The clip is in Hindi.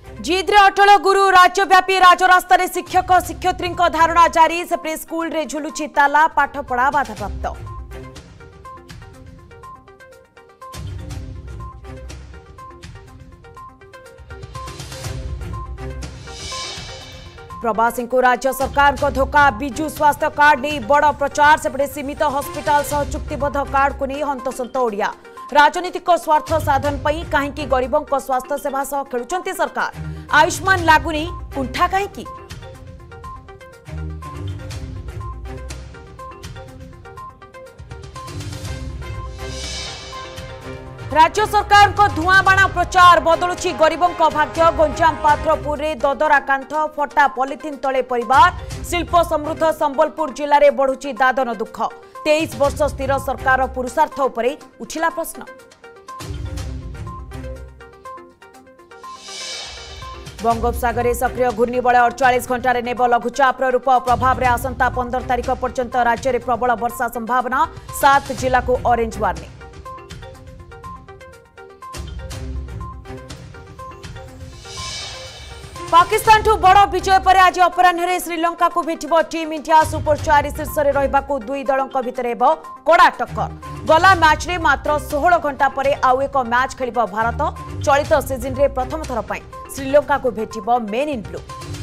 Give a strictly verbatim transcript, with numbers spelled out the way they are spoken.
जिद्रे अटल गुरु राज्यव्यापी राजरास्ता शिक्षक शिक्षयित्री धारणा जारी सेपटे स्कूल रे झुलुची ताला पाठपढ़ा बाधाप्राप्त। प्रवासी को राज्य सरकार को धोखा बिजु स्वास्थ्य कार्ड नहीं बड़ प्रचार सेपटे सीमित हॉस्पिटल सह चुक्तिबद्ध कार्ड को नहीं हंतसंत ओडिया राजनीतिक स्वार्थ साधन पई कहीं गरीबों को स्वास्थ्य सेवा सह खेलुचंती सरकार आयुष्मान लागुनी कुंठा कहीं राज्य सरकार को धुआं बाणा प्रचार बदलुची गरीबों का भाग्य गंजाम पाथरपुर रे ददरा कांथ फटा पॉलिथिन तले परिवार शिल्प समृद्ध संबलपुर जिले में बढ़ुची दादन दुख तेईस वर्ष स्थिर सरकार पुरुषार्थ उपरे उठिला प्रश्न। बंगोपसागर सक्रिय घूर्णिबलय अड़चाश घंटे नेब लघुचाप रूप प्रभाव में आसंता पंद्रह तारिख पर्यंत राज्य में प्रबल वर्षा संभावना सात जिला को ऑरेंज वार्निंग। पाकिस्तान ठू बड़ विजय पर आज अपराह्न श्रीलंका को भेटिबो टीम इंडिया सुपर चार शीर्ष में रहिबाकू दुई दलों भितर हेबो कड़ा टक्कर। गला मैच रे मात्र सोलह घंटा पर आउ एक मैच खेलिबो भारत चलित सीजन रे प्रथम थर पई श्रीलंका को भेटिबो मेन इन ब्लू।